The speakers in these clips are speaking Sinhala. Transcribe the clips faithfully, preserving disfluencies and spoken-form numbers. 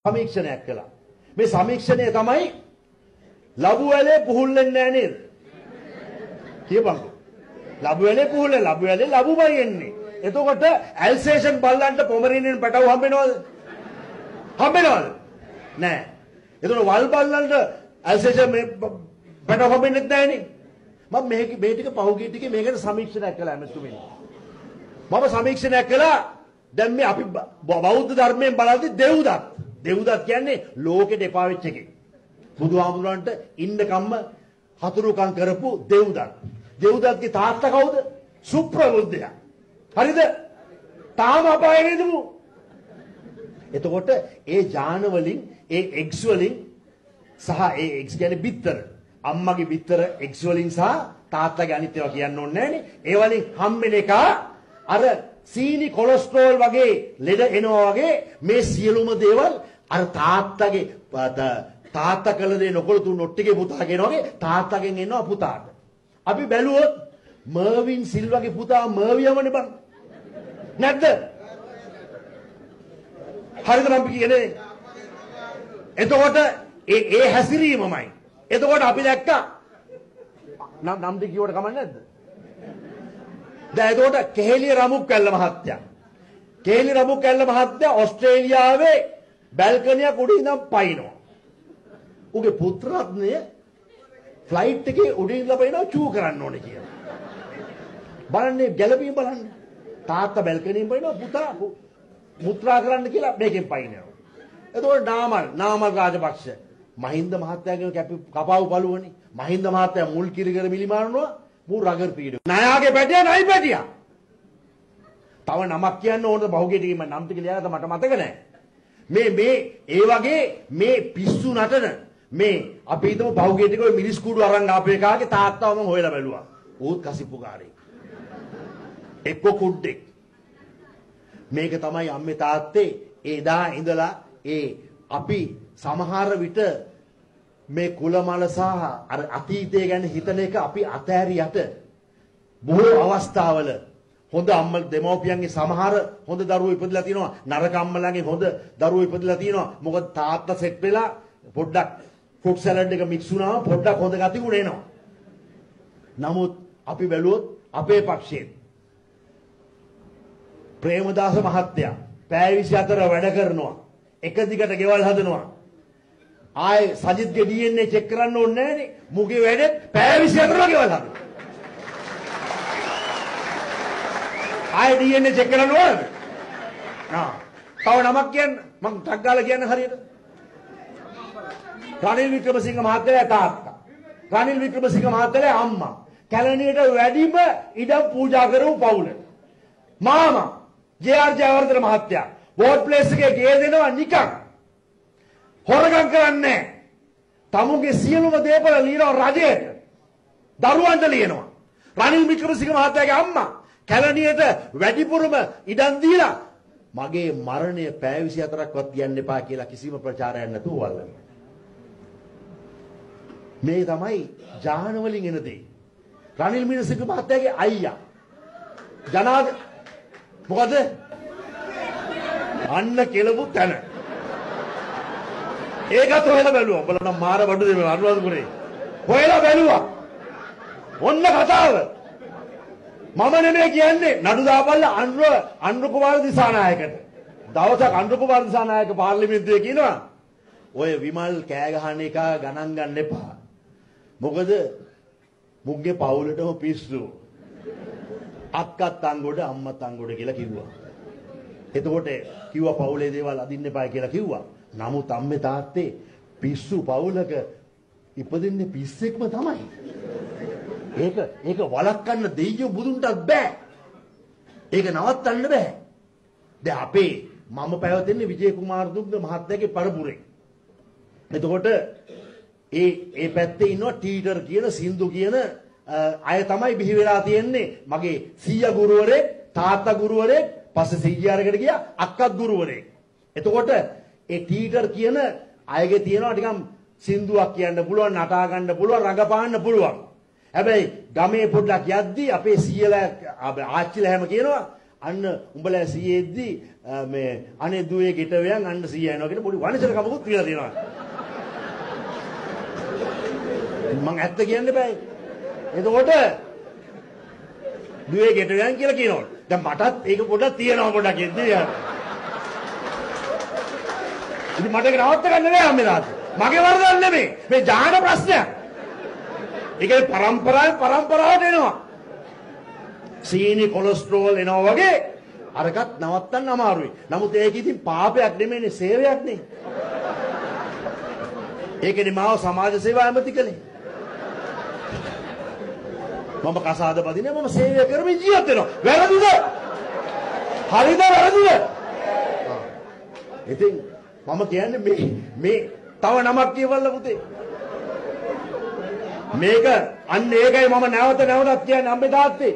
සමීක්ෂණයක් කළා. මේ සමීක්ෂණය තමයි ලබු වැලේ පුහුල් වෙන්නේ නැහැ නේද? කියපන්කෝ. ලබු වැලේ පුහුල් වෙන්නේ ලබු වැලේ ලබුමයි එන්නේ. එතකොට ඇල්සේෂන් බල්ලන්ට පොමරිනියන් පැටව හම්බෙනවද? හම්බෙනවද? නෑ. එතකොට වල් බල්ලන්ට ඇල්සේෂන් මේ පැටව හම්බෙන්නේ නැහැනේ. මම මේ මේ ටික පහුගිය ටිකේ මේකට සමීක්ෂණයක් කළා මතුමින්. මම සමීක්ෂණයක් කළා. දැන් මේ අපි බෞද්ධ ධර්මයෙන් බලද්දි දෙව්දත් දෙව්දත් කියන්නේ ලෝකෙට එපා වෙච්ච එකෙක්. බුදුහාමුදුරන්ට ඉන්න කම්ම හතුරුකම් කරපු දෙව්දත්. දෙව්දත්ගේ තාත්තා කවුද? සුප්‍රබුද්ධයා. හරිද? තාම අපායේ නේදමු. එතකොට ඒ ඥාන වලින් ඒ එක්ස් වලින් සහ ඒ එක්ස් කියන්නේ බිත්තර. අම්මගේ බිත්තර එක්ස් වලින් සහ තාත්තගේ අනිත් ඒවා කියන්න ඕනේ නැහනේ. ඒ වලින් හම්බෙන එක අර සීනි කොලෙස්ටරෝල් වගේ ලෙඩ එනවා වගේ මේ සියලුම දේවල් අර තාත්තගේ තාත්තා කළ දේ නොකළතු නොට්ටිගේ පුතා කියනවා වගේ තාත්තගෙන් එනවා පුතාට. අපි බැලුවොත් මර්වින් සිල්වාගේ පුතා මර්වියමනේ බං. නැද්ද? හරිද මම කියන්නේ? එතකොට ඒ ඒ හැසිරීමමයි. එතකොට අපි දැක්කා නම් නම් දෙක කිව්වට කමක් නැද්ද? දැන් එතකොට කෙහෙලිය රමුක්කැල්ල මහත්තයා. කෙහෙලිය රමුක්කැල්ල මහත්තයා ඕස්ට්‍රේලියාවේ බැල්කනියක් උඩින් ඉඳන් පයින්නවා. උගේ පුත්‍රරත්නය ෆ්ලයිට් එකේ උඩින් ඉඳලා පයින්නවා චූ කරන්න ඕනේ කියලා. බලන්නේ ගැලපීම බලන්න. තාත්තා බැල්කනියෙන් පයින්නවා පුතා මුත්‍රා කරන්න කියලා මේකෙන් පයින්නවා. එතකොට නාමල් නාමල් රාජපක්ෂ මහින්ද මහත්තයාගේ කපාවු පළුවනේ. මහින්ද මහත්තයා මුල් කිරිකර මිලිමාරනවා මූ රගර් පීඩ. නයාගේ පැටියා නයි පැටියා. තව නමක් කියන්න ඕනද බහුගේ ටිකේ මම නම් ටික ලියලා මට මතක නැහැ. මේ මේ ඒ වගේ මේ පිස්සු නටන මේ අපි හිතමු බහුගේ ටික ඔය මිරිස් කුඩු අරන් ආපු එකාගේ තාත්තව මම හොයලා බැලුවා. ඌත් කසිප්පුකාරයෙක්. එක්ක කුඩෙක්. මේක තමයි අම්මේ තාත්තේ එදා ඉඳලා ඒ අපි සමහර විට මේ කුලමල සහ අර අතීතය ගැන හිතන එක අපි අතෑරියට බොහෝ අවස්ථාවල හොඳ අම්මල දෙමව්පියන්ගේ සමහර හොඳ දරුවෝ ඉපදලා තියෙනවා නරක අම්මලාගේ හොඳ දරුවෝ ඉපදලා තියෙනවා මොකද තාත්තා සෙට් වෙලා පොඩ්ඩක් ෆෘට් සලාඩ් එක මික්ස් වුණාම පොඩ්ඩක් හොඳ ගතිගුණ එනවා. නමුත් අපි බැලුවොත් අපේ පක්ෂයෙන් ප්‍රේමදාස මහත්තයා පැය විසිහතර වැඩ කරනවා. එක දිගට ගෙවල් හදනවා. ආයේ සජිත්ගේ ඩී එන් ඒ චෙක් කරන්න ඕනේ නැහනේ. මුගේ වැඩේ පැය විසිහතර ගෙවල් හදනවා. ආයේ ඩී එන් ඒ චෙක් කරන්න ඕනද? ආ. තව නමක් කියන්න. මං ටක් ගාලා කියන්න හරියට. රනිල් වික්‍රමසිංහ මහත්තයා තාත්තා. රනිල් වික්‍රමසිංහ මහත්තයා අම්මා. කැලණියට වැඩිම ඉඩම් පූජා කරපු පවුල. මාමා ජේ ආර් ජයවර්ධන මහත්තයා වෝට් ප්ලේස් එකේ ගේ දෙනවා නිකන්. හොරගම් කරන්නේ තමුගේ සියලුම දේපල ලියනවා රජයට. දරුවන්ට ලියනවා. රනිල් වික්‍රමසිංහ මහත්තයාගේ අම්මා කැලණියට වැඩිපුරම ඉඩම් දීලා මගේ මරණය පැය විසිහතරක්වත් කියන්න එපා කියලා කිසිම ප්‍රචාරයක් නැතුව වල්ලන. මේ තමයි ජාන වලින් එන දේ. රනිල් මිනිසිංහ මහත්තයාගේ අයියා ජනාධ මොකද අන්න කෙලපු තැන. ඒකත් හොයලා බැලුවා. උඹලා නම් මාර බඩු දෙමළ අනුරාධපුරේ. හොයලා බැලුවා. ඔන්න කතාව. මම නෙමෙයි කියන්නේ නඩු දාපල්ලා අනුර අනුර කුමාර දිසානායකට. දවසක් අනුර කුමාර දිසානායක පාර්ලිමේන්තුවේ කියනවා ඔය විමල් කෑ ගහන එක ගණන් ගන්න එපා. මොකද මුග්ගේ පවුලටම පිස්සු. අක්කත් අංගොඩ අම්මත් අංගොඩ කියලා කිව්වා. එතකොට කිව්වා පවුලේ දේවල් අදින්න එපා කියලා කිව්වා. නමුත් අම්මේ තාත්තේ පිස්සු පවුලක ඉපදින්නේ පිස්සෙක්ම තමයි. ඒක ඒක වළක්වන්න දෙයියෝ බුදුන්ටත් බෑ. ඒක නවත්තන්න බෑ. දැන් අපේ මම පැවතෙන්නේ විජේ කුමාර දුග්ග මහත්තයාගේ පරපුරේ. එතකොට ඒ ඒ පැත්තේ ඉන්නවා ටීටර් කියන සින්දු කියන අය තමයි බිහි වෙලා තියෙන්නේ. මගේ සීයා ගුරුවරයෙක්, තාත්තා ගුරුවරයෙක්, පස්සේ සීයාරකට ගියා අක්කත් ගුරුවරයෙක්. එතකොට ඒ ටීටර් කියන අයගේ තියෙනවා ටිකක් සින්දුවක් කියන්න පුළුවන්, නටා ගන්න පුළුවන්, රඟපාන්න පුළුවන්. හැබැයි ගමේ පොඩ්ඩක් යද්දී අපේ සීයලා ආච්චිලා හැම කියනවා අන්න උඹලා සීයේද්දි මේ අනේ දුවේ ගෙටවයන් අන්න සීය යනවා කියන පොඩි වනසලකමකුත් කියලා තියෙනවා. මං ඇත්ත කියන්න බෑ. එතකොට දුවේ ගෙටවයන් කියලා කියනවලු. දැන් මටත් ඒක පොඩක් තියෙනවා පොඩක් එද්දී යා. ඉතින් මට ඒක නවත්ත ගන්න නෑ අම්මේ තාත්තේ. මගේ වරදක් නෙමෙයි. මේ ජාන ප්‍රශ්නයක්. ඒකේ පරම්පරාවෙන් පරම්පරාවට එනවා. සීනි කොලෙස්ටරෝල් එනවා වගේ අරකට නවත්තන්න අමාරුයි. නමුත් ඒක ඉතින් පාපයක් නෙමෙයිනේ සේවයක් නේ. ඒකනේ මාව සමාජ සේවා ඇමති කළේ. මම කසාද බදිනේ මම සේවය කරමින් ජීවත් වෙනවා. වැරදිද? හරිද වැරදිද? ඉතින් මම කියන්නේ මේ මේ තව නමක් කියවන්න පුතේ. මේක අන්න ඒකයි මම නැවත නැවතත් කියන්නේ අම්මේ තාත්තේ.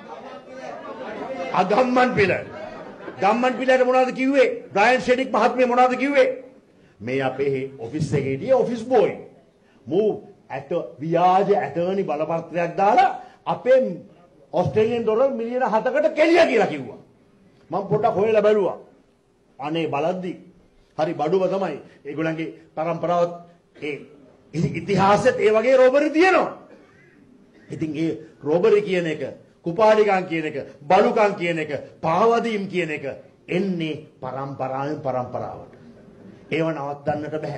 අගම්මන් පිළ. ගම්මන් පිළට මොනවද කිව්වේ? බ්‍රයන් ෂෙඩික් මහත්මිය මොනවද කිව්වේ? මේ අපේ ඔෆිස් එකේ හිටිය ඔෆිස් බෝයි. මූ ඇට ව්‍යාජ ඇටර්නි බලපත්‍රයක් දාලා අපේ ඕස්ට්‍රේලියානු ඩොලර් මිලියන හතකට කෙලිය කියලා කිව්වා. මම පොඩ්ඩක් හොයලා බැලුවා. අනේ බලද්දි හරි බඩුව තමයි. ඒගොල්ලන්ගේ පරම්පරාවත් ඒ ඉතිහාසෙත් ඒ වගේ රෝබරි තියෙනවා. ඉතින් ඒ රෝබරි කියන එක, කුපාඩිකම් කියන එක, බලුකම් කියන එක, පාවදීම් කියන එක එන්නේ පරම්පරාවෙන් පරම්පරාවට. ඒව නවත්තන්නට බෑ.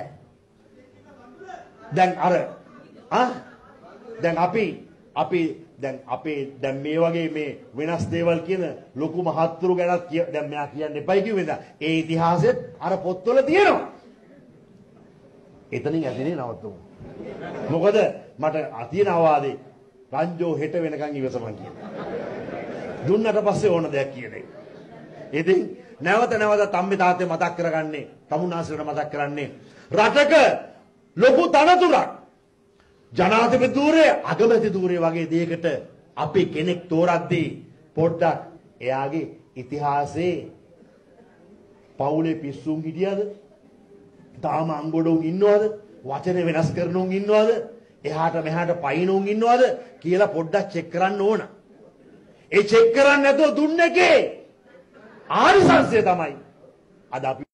දැන් අර ආ දැන් අපි අපි දැන් අපේ දැන් මේ වගේ මේ වෙනස් දේවල් කියන ලොකු මහත්තුරු ගැනත් දැන් මෙයා කියන්න එපයි කිව්වෙද? ඒ ඉතිහාසෙත් අර පොත්වල තියෙනවා. එතනින් ඇතිනේ නවත්තමු. මොකද මට අතින අවවාදේ රංජෝ හෙට වෙනකන් ඉවසමන් කියලා. දුන්නට පස්සේ ඕන දෙයක් කියන්නේ. ඉතින් නැවත නැවත අම්මේ තාත්තේ මතක් කරගන්නේ, තමුන්නාසලට මතක් කරන්නේ රටක ලොකු තනතුරක් ජනාධිපති ධූරය, අගමැති ධූරය වගේ දෙයකට අපි කෙනෙක් තෝරද්දී පොඩ්ඩක් එයාගේ ඉතිහාසයේ පවුලේ පිස්සුන් හිටියද? තාම අංගොඩුන් ඉන්නවද? වචන වෙනස් කරනුන් ඉන්නවද? එහාට මෙහාට පයින්නුන් ඉන්නවද කියලා පොඩ්ඩක් චෙක් කරන්න ඕන. ඒ චෙක් කරන්නේ නැතුව දුන්නේකේ ආනිසංසය තමයි අද අපි